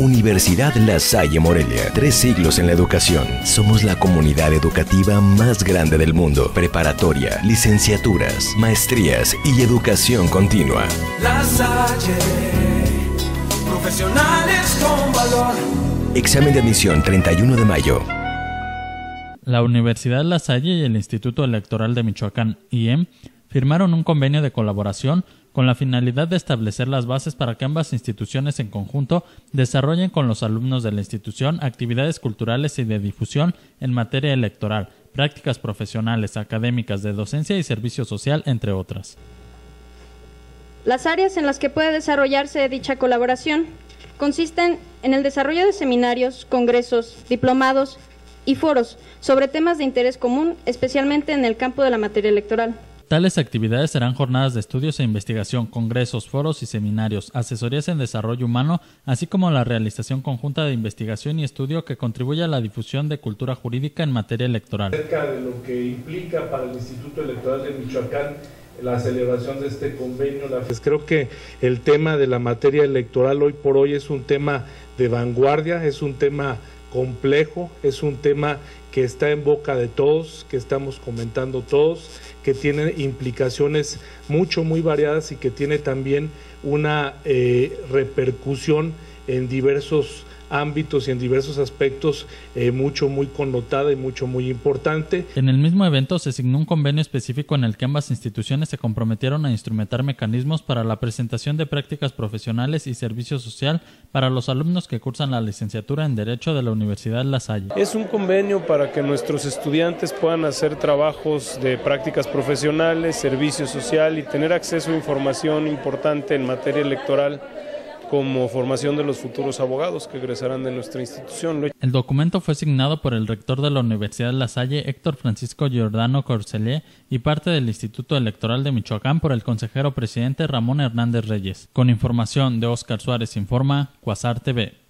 Universidad La Salle Morelia. 3 siglos en la educación. Somos la comunidad educativa más grande del mundo. Preparatoria, licenciaturas, maestrías y educación continua. La Salle, profesionales con valor. Examen de admisión 31 de mayo. La Universidad La Salle y el Instituto Electoral de Michoacán, IEM, firmaron un convenio de colaboración con la finalidad de establecer las bases para que ambas instituciones en conjunto desarrollen con los alumnos de la institución actividades culturales y de difusión en materia electoral, prácticas profesionales, académicas, de docencia y servicio social, entre otras. Las áreas en las que puede desarrollarse dicha colaboración consisten en el desarrollo de seminarios, congresos, diplomados y foros sobre temas de interés común, especialmente en el campo de la materia electoral. Tales actividades serán jornadas de estudios e investigación, congresos, foros y seminarios, asesorías en desarrollo humano, así como la realización conjunta de investigación y estudio que contribuya a la difusión de cultura jurídica en materia electoral. Acerca de lo que implica para el Instituto Electoral de Michoacán la celebración de este convenio. Creo que el tema de la materia electoral hoy por hoy es un tema de vanguardia, es un tema complejo, es un tema que está en boca de todos, que estamos comentando todos, que tiene implicaciones muy variadas y que tiene también una repercusión en diversos ámbitos y en diversos aspectos muy connotada y muy importante. En el mismo evento se signó un convenio específico en el que ambas instituciones se comprometieron a instrumentar mecanismos para la presentación de prácticas profesionales y servicio social para los alumnos que cursan la licenciatura en Derecho de la Universidad La Salle. Es un convenio para que nuestros estudiantes puedan hacer trabajos de prácticas profesionales, servicio social y tener acceso a información importante en materia electoral, como formación de los futuros abogados que egresarán de nuestra institución. El documento fue signado por el rector de la Universidad La Salle, Héctor Francisco Giordano Corcelé, y parte del Instituto Electoral de Michoacán por el consejero presidente Ramón Hernández Reyes. Con información de Óscar Suárez Informa, Cuasar TV.